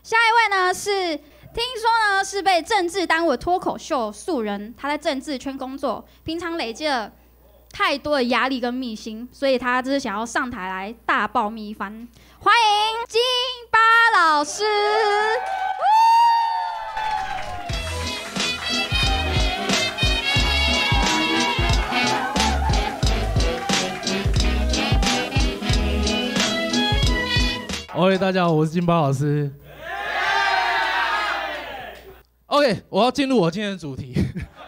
下一位呢是听说呢是被政治耽误的脱口秀素人，他在政治圈工作，平常累积了太多的压力跟秘辛，所以他就是想要上台来大爆秘一番。欢迎金巴老师。 OK， 大家好，我是金巴老师。OK， 我要进入我今天的主题。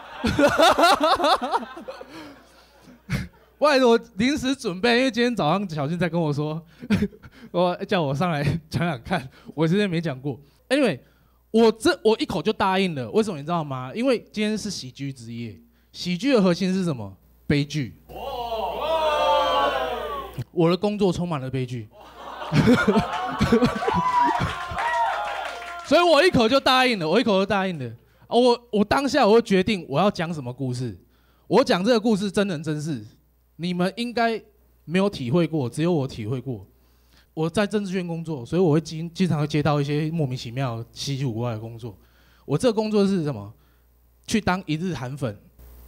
我临时准备，因为今天早上小俊在跟我说，叫我上来讲讲看，我之前没讲过。Anyway， 我一口就答应了，为什么你知道吗？因为今天是喜剧之夜，喜剧的核心是什么？悲剧。我的工作充满了悲剧。所以我一口就答应了，我当下我就决定我要讲什么故事。我讲这个故事真人真事，你们应该没有体会过，只有我体会过。我在政治圈工作，所以我会经常会接到一些莫名其妙、稀奇古怪的工作。我这个工作是什么？去当一日韩粉。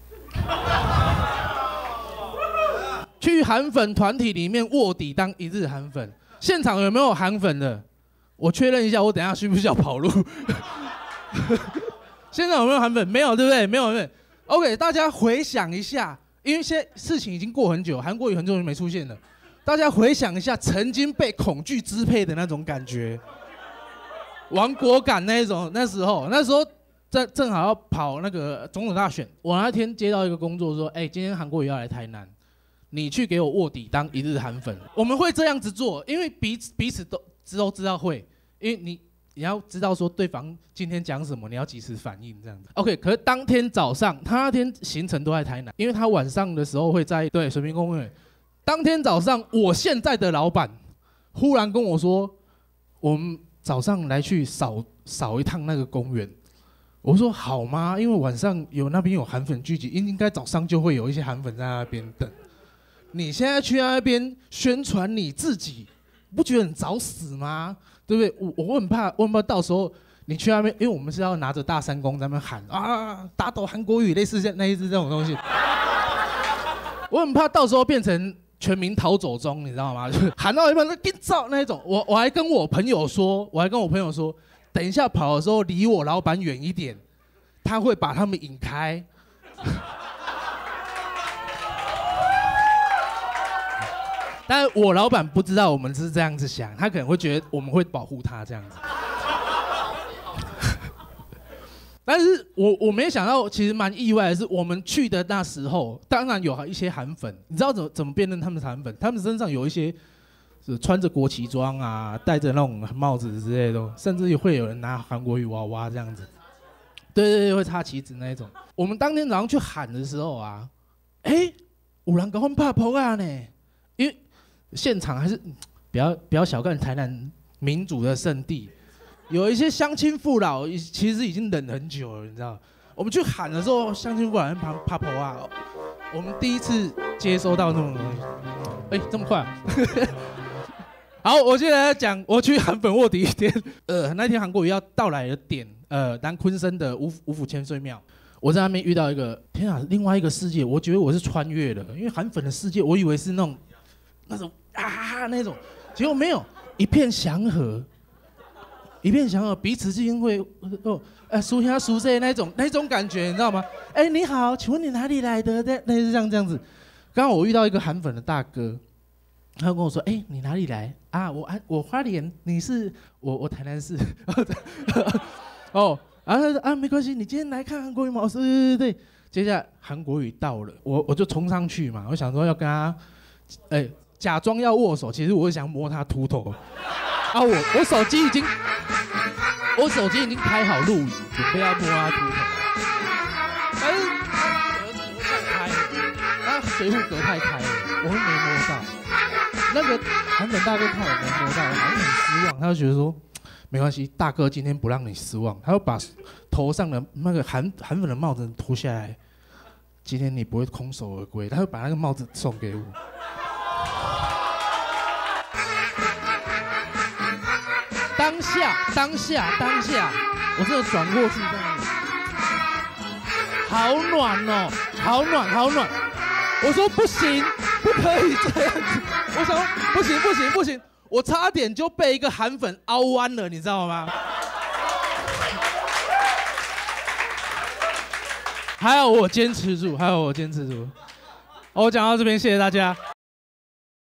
去韩粉团体里面卧底当一日韩粉。现场有没有韩粉的？我确认一下，我等一下需不需要跑路？现场有没有韩粉？没有，对不对？没有。OK， 大家回想一下，因为现在事情已经过很久，韩国瑜很久没出现了。大家回想一下，曾经被恐惧支配的那种感觉，亡国感那时候正好要跑那个总统大选。我那天接到一个工作说，今天韩国瑜要来台南。你去给我卧底当一日韩粉，我们会这样子做，因为彼此都知道会，因为你要知道说对方今天讲什么，你要及时反应这样子。OK， 可是当天早上他那天行程都在台南，因为他晚上的时候会在水平公园。当天早上，我现在的老板忽然跟我说，我们早上来去扫一趟那个公园。我说好吗？因为晚上那边有韩粉聚集，应该早上就会有一些韩粉在那边等。你现在去那边宣传你自己，不觉得很找死吗？对不对？我很怕到时候你去那边，因为我们是要拿着大三公在那边喊啊，打倒韩国瑜，类似这种东西。我很怕到时候变成全民逃走中，你知道吗？就是喊到一半跟照那一种。我还跟我朋友说，等一下跑的时候离我老板远一点，他会把他们引开。但是我老板不知道我们是这样子想，他可能会觉得我们会保护他这样子。但是我没想到，其实蛮意外的是，我们去的那时候，当然有一些韩粉，你知道怎么辨认他们是韩粉？他们身上有一些是穿着国旗装啊，戴着那种帽子之类的，甚至会有人拿韩国瑜娃娃这样子。对，会插旗子那一种。我们当天早上去喊的时候啊，有人跟我们拍扑啊呢，因为现场还是不要小看台南民主的圣地，有一些乡亲父老其实已经忍很久了，你知道？我们去喊的时候，乡亲父老拍扑啊，我们第一次接收到那种东西，这么快啊？好，我现在要讲我去韩粉卧底一天，那天韩国瑜要到来的点，南昆生的五府千岁庙。我在那边遇到一个，天啊，另外一个世界，我觉得我是穿越了，因为韩粉的世界，我以为是那种那种，结果没有，一片祥和，彼此之间会叔兄叔姐那种感觉，你知道吗？你好，请问你哪里来的？类似这样子。刚好我遇到一个韩粉的大哥，他跟我说，你哪里来啊？我花莲，你是我台南市。他说没关系，你今天来看韩国瑜吗？对。接下来韩国瑜到了，我就冲上去嘛，我想说要跟他，假装要握手，其实我是想摸他秃头。我手机已经开好录影，准备要摸他秃头，但是他水壶隔太开了，我会没摸到。那个韩粉大哥看我没摸到，好像很失望，他就觉得说没关系，大哥今天不让你失望，他就把头上的那个韩粉的帽子脱下来，今天你不会空手而归，他会把那个帽子送给我。当当下，我真的转过去这样子，好暖哦，好暖。我说不行，不可以这样子。我想说不行，我差点就被一个韩粉凹弯了，你知道吗？还好我坚持住，我讲到这边，谢谢大家。